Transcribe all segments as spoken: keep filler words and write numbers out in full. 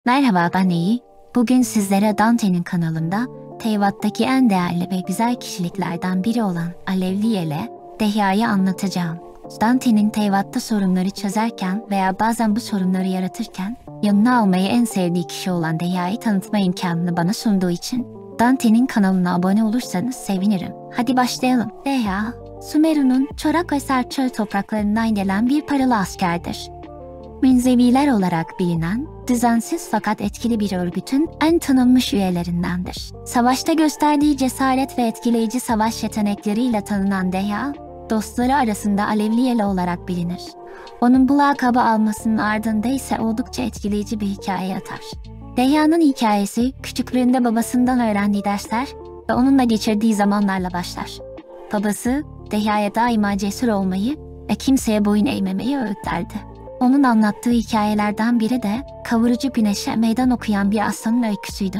Merhaba, ben İyi. Bugün sizlere Dante'nin kanalında Teyvat'taki en değerli ve güzel kişiliklerden biri olan Alevli Yele, Dehya'yı anlatacağım. Dante'nin Teyvat'ta sorunları çözerken veya bazen bu sorunları yaratırken yanına almayı en sevdiği kişi olan Dehya'yı tanıtma imkanını bana sunduğu için Dante'nin kanalına abone olursanız sevinirim. Hadi başlayalım. Dehya, Sumeru'nun çorak ve sert çöl topraklarından gelen bir paralı askerdir. Münzeviler olarak bilinen, düzensiz fakat etkili bir örgütün en tanınmış üyelerindendir. Savaşta gösterdiği cesaret ve etkileyici savaş yetenekleriyle tanınan Dehya, dostları arasında Alevli Yele olarak bilinir. Onun bu lakabı almasının ardında ise oldukça etkileyici bir hikaye yatar. Dehya'nın hikayesi, küçüklüğünde babasından öğrendiği dersler ve onunla geçirdiği zamanlarla başlar. Babası, Dehya'ya daima cesur olmayı ve kimseye boyun eğmemeyi öğütlerdi. Onun anlattığı hikayelerden biri de kavurucu güneşe meydan okuyan bir aslanın öyküsüydü.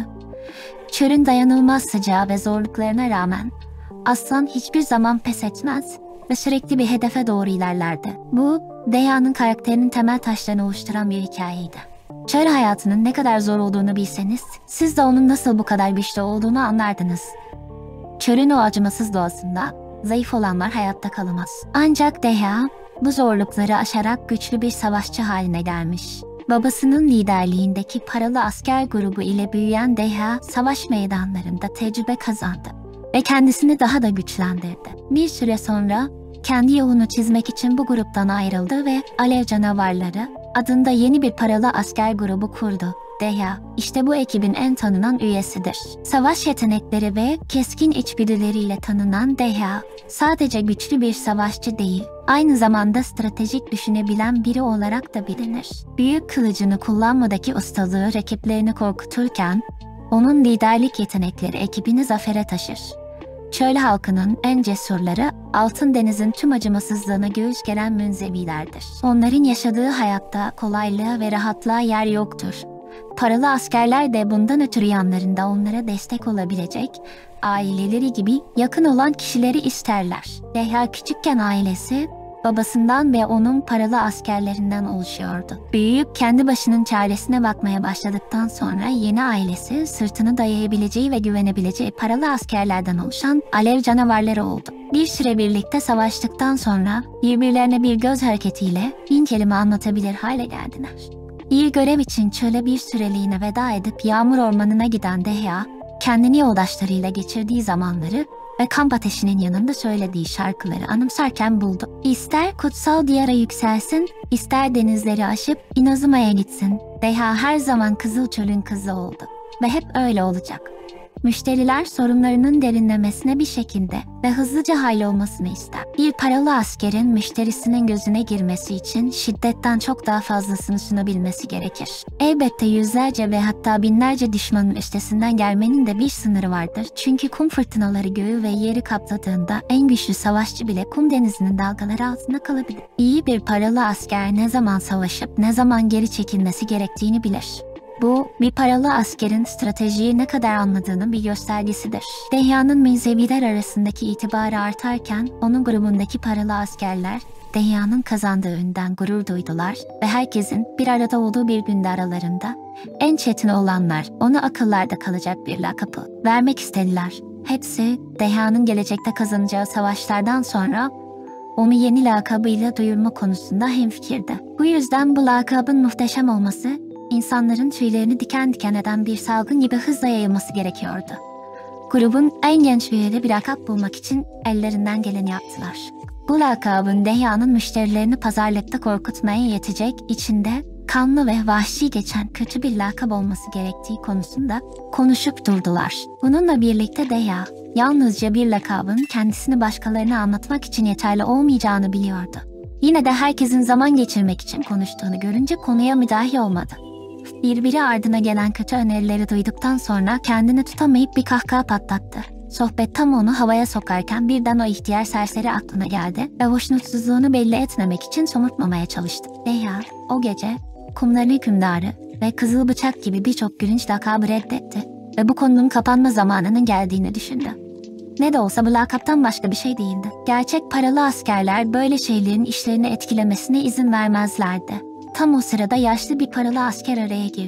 Çölün dayanılmaz sıcağı ve zorluklarına rağmen aslan hiçbir zaman pes etmez ve sürekli bir hedefe doğru ilerlerdi. Bu, Dehya'nın karakterinin temel taşlarını oluşturan bir hikayeydi. Çöl hayatının ne kadar zor olduğunu bilseniz, siz de onun nasıl bu kadar güçlü olduğunu anlardınız. Çölün o acımasız doğasında zayıf olanlar hayatta kalamaz. Ancak Dehya, bu zorlukları aşarak güçlü bir savaşçı haline gelmiş. Babasının liderliğindeki paralı asker grubu ile büyüyen Dehya, savaş meydanlarında tecrübe kazandı ve kendisini daha da güçlendirdi. Bir süre sonra kendi yolunu çizmek için bu gruptan ayrıldı ve Alev Canavarları adında yeni bir paralı asker grubu kurdu. Dehya, işte bu ekibin en tanınan üyesidir. Savaş yetenekleri ve keskin içgüdüleriyle tanınan Dehya, sadece güçlü bir savaşçı değil, aynı zamanda stratejik düşünebilen biri olarak da bilinir. Büyük kılıcını kullanmadaki ustalığı rakiplerini korkuturken, onun liderlik yetenekleri ekibini zafere taşır. Çöl halkının en cesurları, Altın Deniz'in tüm acımasızlığına göğüs gelen münzevilerdir. Onların yaşadığı hayatta kolaylığa ve rahatlığa yer yoktur. Paralı askerler de bundan ötürü yanlarında onlara destek olabilecek, aileleri gibi yakın olan kişileri isterler. Dehya küçükken ailesi, babasından ve onun paralı askerlerinden oluşuyordu. Büyüyüp kendi başının çaresine bakmaya başladıktan sonra yeni ailesi sırtını dayayabileceği ve güvenebileceği paralı askerlerden oluşan Alev Canavarları oldu. Bir süre birlikte savaştıktan sonra birbirlerine bir göz hareketiyle bin kelime anlatabilir hale geldiler. İyi görev için çöle bir süreliğine veda edip Yağmur Ormanı'na giden Dehya, kendini yoldaşlarıyla geçirdiği zamanları ve kamp ateşinin yanında söylediği şarkıları anımsarken buldu. İster kutsal diyara yükselsin, ister denizleri aşıp İnazıma'ya gitsin. Dehya her zaman Kızıl Çöl'ün kızı oldu ve hep öyle olacak. Müşteriler sorunlarının derinlemesine bir şekilde ve hızlıca hallolmasını ister. Bir paralı askerin müşterisinin gözüne girmesi için şiddetten çok daha fazlasını sunabilmesi gerekir. Elbette yüzlerce ve hatta binlerce düşmanın üstesinden gelmenin de bir sınırı vardır. Çünkü kum fırtınaları göğü ve yeri kapladığında en güçlü savaşçı bile kum denizinin dalgaları altında kalabilir. İyi bir paralı asker ne zaman savaşıp ne zaman geri çekilmesi gerektiğini bilir. Bu, bir paralı askerin stratejiyi ne kadar anladığının bir göstergesidir. Dehya'nın münzeviler arasındaki itibarı artarken, onun grubundaki paralı askerler, Dehya'nın kazandığı önden gurur duydular ve herkesin bir arada olduğu bir günde aralarında, en çetin olanlar onu akıllarda kalacak bir lakabı vermek istediler. Hepsi, Dehya'nın gelecekte kazanacağı savaşlardan sonra, onu yeni lakabıyla duyurma konusunda hemfikirdi. Bu yüzden bu lakabın muhteşem olması, İnsanların tüylerini diken diken eden bir salgın gibi hızla yayılması gerekiyordu. Grubun en genç üyeleri bir lakap bulmak için ellerinden geleni yaptılar. Bu lakabın Dehya'nın müşterilerini pazarlıkta korkutmaya yetecek, içinde kanlı ve vahşi geçen kötü bir lakap olması gerektiği konusunda konuşup durdular. Bununla birlikte Dehya, yalnızca bir lakabın kendisini başkalarına anlatmak için yeterli olmayacağını biliyordu. Yine de herkesin zaman geçirmek için konuştuğunu görünce konuya müdahil olmadı. Birbiri ardına gelen kötü önerileri duyduktan sonra kendini tutamayıp bir kahkaha patlattı. Sohbet tam onu havaya sokarken birden o ihtiyar serseri aklına geldi ve hoşnutsuzluğunu belli etmemek için somurtmamaya çalıştı. Dehya, o gece kumların hükümdarı ve Kızıl Bıçak gibi birçok gülünç lakabı reddetti ve bu konunun kapanma zamanının geldiğini düşündü. Ne de olsa bu lakaptan başka bir şey değildi. Gerçek paralı askerler böyle şeylerin işlerini etkilemesine izin vermezlerdi. Tam o sırada yaşlı bir paralı asker araya girdi.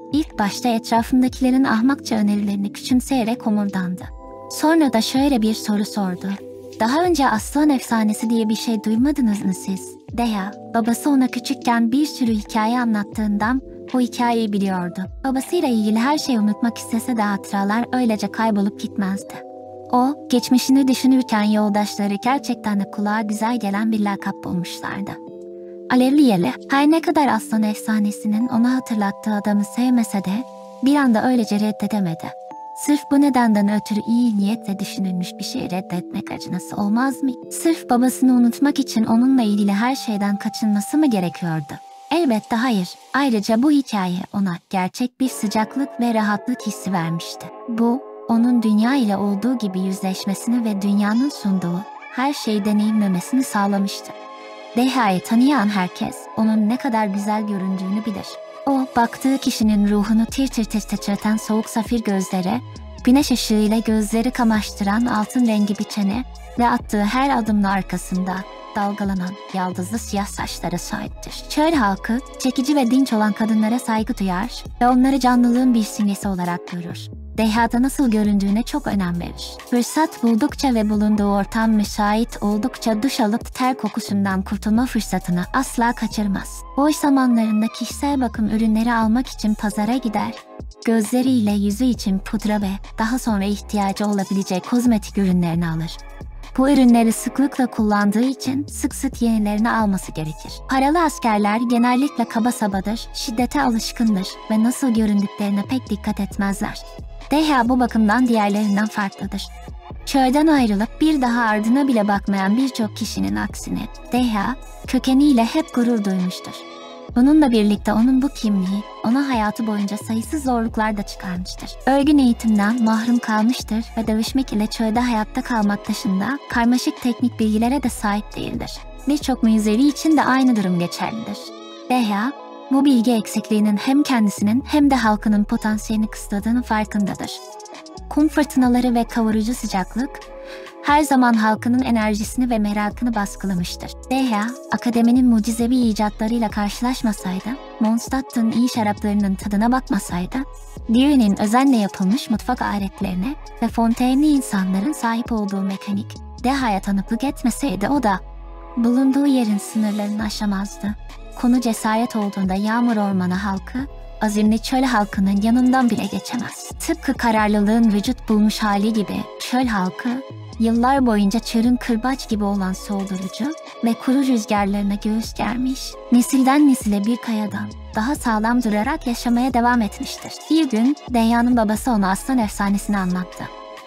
İlk başta etrafındakilerin ahmakça önerilerini küçümseyerek homurdandı. Sonra da şöyle bir soru sordu. Daha önce aslan efsanesi diye bir şey duymadınız mı siz? Deha, babası ona küçükken bir sürü hikaye anlattığından o hikayeyi biliyordu. Babasıyla ilgili her şeyi unutmak istese de hatıralar öylece kaybolup gitmezdi. O, geçmişini düşünürken yoldaşları gerçekten de kulağa güzel gelen bir lakap bulmuşlardı. Alevli Yele, her ne kadar aslan efsanesinin ona hatırlattığı adamı sevmese de bir anda öylece reddedemedi. Sırf bu nedenden ötürü iyi niyetle düşünülmüş bir şeyi reddetmek acınası olmaz mı? Sırf babasını unutmak için onunla ilgili her şeyden kaçınması mı gerekiyordu? Elbette hayır. Ayrıca bu hikaye ona gerçek bir sıcaklık ve rahatlık hissi vermişti. Bu, onun dünya ile olduğu gibi yüzleşmesini ve dünyanın sunduğu her şeyi deneyimlemesini sağlamıştı. Deha'yı tanıyan herkes onun ne kadar güzel göründüğünü bilir. O, baktığı kişinin ruhunu tir tir tir titreten soğuk safir gözlere, güneş ışığıyla gözleri kamaştıran altın rengi bir çene ve attığı her adımla arkasında dalgalanan yaldızlı siyah saçlara sahiptir. Çöl halkı, çekici ve dinç olan kadınlara saygı duyar ve onları canlılığın bir simgesi olarak görür. Deha'da nasıl göründüğüne çok önem verir. Fırsat buldukça ve bulunduğu ortam müsait oldukça duş alıp ter kokusundan kurtulma fırsatını asla kaçırmaz. Boş zamanlarında kişisel bakım ürünleri almak için pazara gider. Gözleriyle yüzü için pudra ve daha sonra ihtiyacı olabilecek kozmetik ürünlerini alır. Bu ürünleri sıklıkla kullandığı için sık sık yenilerini alması gerekir. Paralı askerler genellikle kaba sabadır, şiddete alışkındır ve nasıl göründüklerine pek dikkat etmezler. Deha bu bakımdan diğerlerinden farklıdır. Çölden ayrılıp bir daha ardına bile bakmayan birçok kişinin aksine Deha, kökeniyle hep gurur duymuştur. Bununla birlikte onun bu kimliği, ona hayatı boyunca sayısız zorluklar da çıkarmıştır. Örgün eğitimden mahrum kalmıştır ve dövüşmek ile çölde hayatta kalmak dışında karmaşık teknik bilgilere de sahip değildir. Birçok müzevi için de aynı durum geçerlidir. Deha, bu bilgi eksikliğinin hem kendisinin hem de halkının potansiyelini kısıtladığının farkındadır. Kum fırtınaları ve kavurucu sıcaklık, her zaman halkının enerjisini ve merakını baskılamıştır. Deha, akademinin mucizevi icatlarıyla karşılaşmasaydı, Mondstadt'ın iyi şaraplarının tadına bakmasaydı, Dewey'nin özenle yapılmış mutfak aletlerine ve Fontaine'li insanların sahip olduğu mekanik Deha'ya tanıklık etmeseydi o da bulunduğu yerin sınırlarını aşamazdı. Konu cesaret olduğunda Yağmur Ormanı halkı, azimli çöl halkının yanından bile geçemez. Tıpkı kararlılığın vücut bulmuş hali gibi çöl halkı, yıllar boyunca çölün kırbaç gibi olan soldurucu ve kuru rüzgarlarına göğüs germiş, nesilden nesile bir kayadan daha sağlam durarak yaşamaya devam etmiştir. Bir gün Deha'nın babası ona aslan efsanesini anlattı.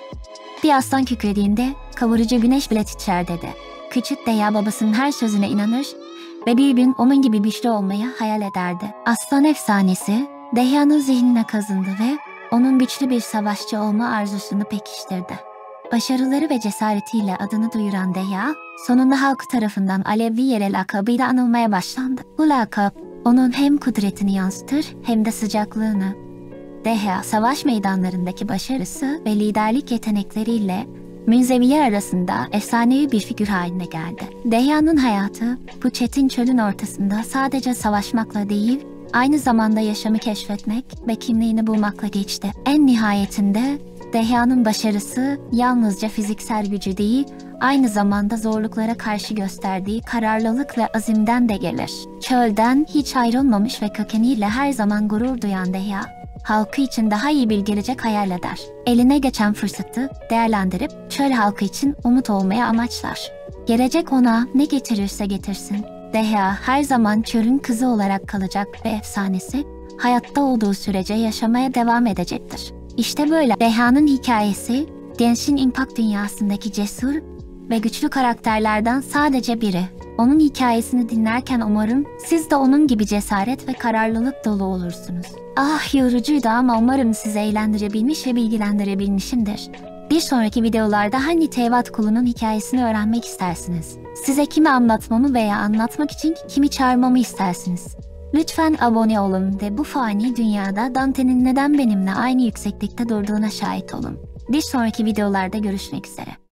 Bir aslan kükrediğinde kavurucu güneş bile titrer dedi. Küçük Deha babasının her sözüne inanır ve bir gün onun gibi güçlü olmayı hayal ederdi. Aslan efsanesi Deha'nın zihnine kazındı ve onun güçlü bir savaşçı olma arzusunu pekiştirdi. Başarıları ve cesaretiyle adını duyuran Deha, sonunda halk tarafından Alevli Yele lakabıyla anılmaya başlandı. Bu lakap, onun hem kudretini yansıtır hem de sıcaklığını. Deha, savaş meydanlarındaki başarısı ve liderlik yetenekleriyle münzeviler arasında efsanevi bir figür haline geldi. Deha'nın hayatı, bu çetin çölün ortasında sadece savaşmakla değil, aynı zamanda yaşamı keşfetmek ve kimliğini bulmakla geçti. En nihayetinde, Deha'nın başarısı yalnızca fiziksel gücü değil, aynı zamanda zorluklara karşı gösterdiği kararlılık ve azimden de gelir. Çölden hiç ayrılmamış ve kökeniyle her zaman gurur duyan Deha, halkı için daha iyi bir gelecek hayal eder. Eline geçen fırsatı değerlendirip çöl halkı için umut olmaya amaçlar. Gelecek ona ne getirirse getirsin, Deha her zaman çölün kızı olarak kalacak ve efsanesi, hayatta olduğu sürece yaşamaya devam edecektir. İşte böyle Deha'nın hikayesi, Genshin Impact dünyasındaki cesur ve güçlü karakterlerden sadece biri. Onun hikayesini dinlerken umarım siz de onun gibi cesaret ve kararlılık dolu olursunuz. Ah, yorucuydu ama umarım sizi eğlendirebilmiş ve bilgilendirebilmişimdir. Bir sonraki videolarda hangi Teyvat kulunun hikayesini öğrenmek istersiniz? Size kimi anlatmamı veya anlatmak için kimi çağırmamı istersiniz? Lütfen abone olun ve bu fani dünyada Dante'nin neden benimle aynı yükseklikte durduğuna şahit olun. Bir sonraki videolarda görüşmek üzere.